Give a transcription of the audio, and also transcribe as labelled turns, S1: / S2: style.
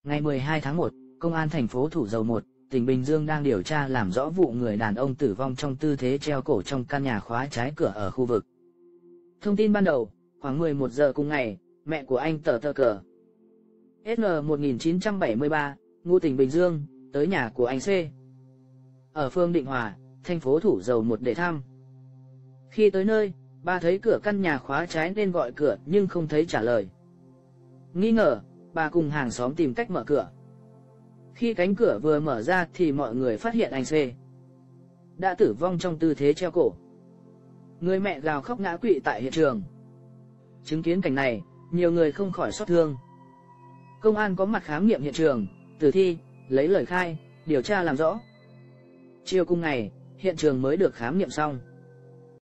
S1: Ngày 12 tháng 1, Công an thành phố Thủ Dầu Một, tỉnh Bình Dương đang điều tra làm rõ vụ người đàn ông tử vong trong tư thế treo cổ trong căn nhà khóa trái cửa ở khu vực. Thông tin ban đầu, khoảng 11 giờ cùng ngày, mẹ của anh Tờ Tơ Cờ SN 1973, ngụ tỉnh Bình Dương, tới nhà của anh C ở phường Định Hòa, thành phố Thủ Dầu Một để thăm. Khi tới nơi, bà thấy cửa căn nhà khóa trái nên gọi cửa nhưng không thấy trả lời. Nghi ngờ, bà cùng hàng xóm tìm cách mở cửa. Khi cánh cửa vừa mở ra thì mọi người phát hiện anh C đã tử vong trong tư thế treo cổ. Người mẹ gào khóc ngã quỵ tại hiện trường. Chứng kiến cảnh này, nhiều người không khỏi xót thương. Công an có mặt khám nghiệm hiện trường, tử thi, lấy lời khai, điều tra làm rõ. Chiều cùng ngày, hiện trường mới được khám nghiệm xong.